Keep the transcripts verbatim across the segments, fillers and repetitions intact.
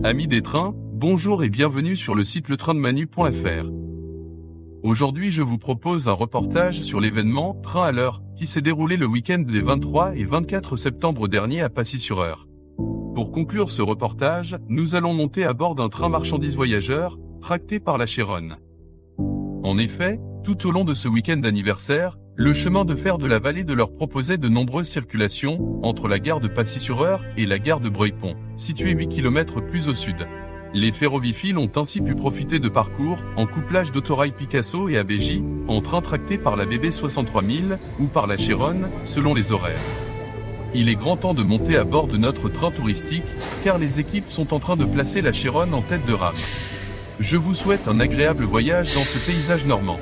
Amis des trains, bonjour et bienvenue sur le site le train de manu point f r. Aujourd'hui je vous propose un reportage sur l'événement « Train à l'heure » qui s'est déroulé le week-end des vingt-trois et vingt-quatre septembre dernier à Pacy-sur-Eure. Pour conclure ce reportage, nous allons monter à bord d'un train marchandises voyageurs, tracté par la Chéronne. En effet, tout au long de ce week-end d'anniversaire, le chemin de fer de la vallée de l'Eure proposait de nombreuses circulations, entre la gare de Pacy-sur-Eure et la gare de Breuil-Pont, située huit kilomètres plus au sud. Les ferroviphiles ont ainsi pu profiter de parcours, en couplage d'Autorail Picasso et A B J, en train tracté par la B B soixante-trois mille, ou par la Chéronne, selon les horaires. Il est grand temps de monter à bord de notre train touristique, car les équipes sont en train de placer la Chéronne en tête de rame. Je vous souhaite un agréable voyage dans ce paysage normand.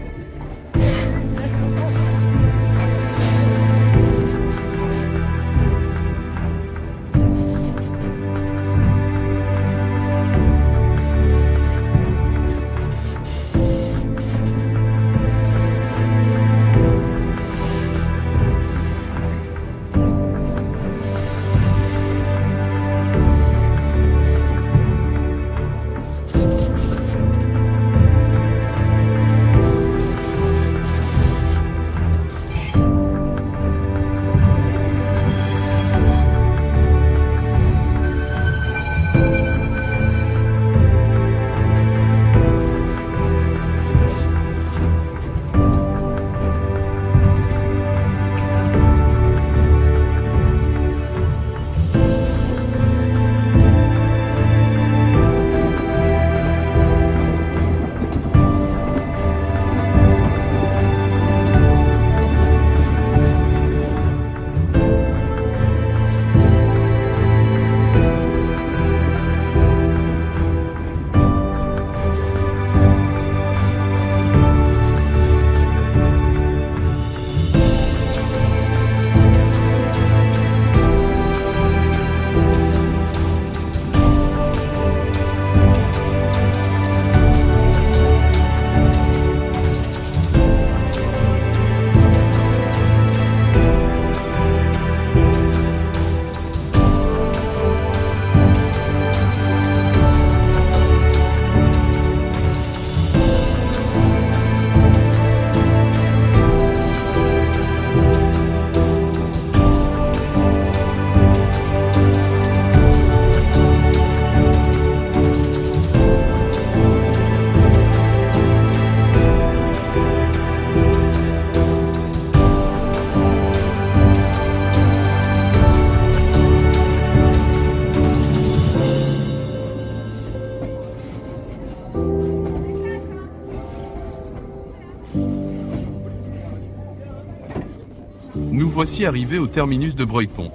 Nous voici arrivés au terminus de Breuil-Pont.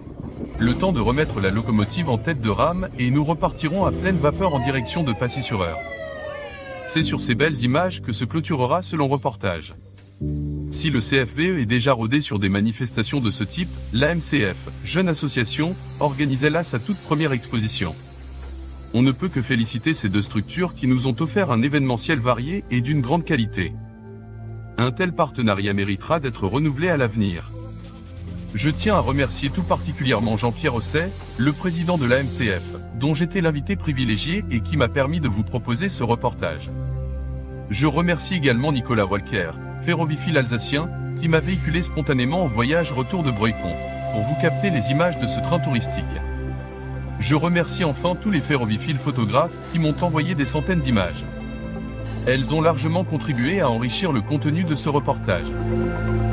Le temps de remettre la locomotive en tête de rame et nous repartirons à pleine vapeur en direction de Pacy-sur-Eure. C'est sur ces belles images que se clôturera ce long reportage. Si le C F V E est déjà rodé sur des manifestations de ce type, l'A M C F, jeune association, organisait là sa toute première exposition. On ne peut que féliciter ces deux structures qui nous ont offert un événementiel varié et d'une grande qualité. Un tel partenariat méritera d'être renouvelé à l'avenir. Je tiens à remercier tout particulièrement Jean-Pierre Osset, le président de l'A M C F, dont j'étais l'invité privilégié et qui m'a permis de vous proposer ce reportage. Je remercie également Nicolas Walker, ferroviphile alsacien, qui m'a véhiculé spontanément en voyage retour de Breuil-Pont, pour vous capter les images de ce train touristique. Je remercie enfin tous les ferroviphiles photographes qui m'ont envoyé des centaines d'images. Elles ont largement contribué à enrichir le contenu de ce reportage.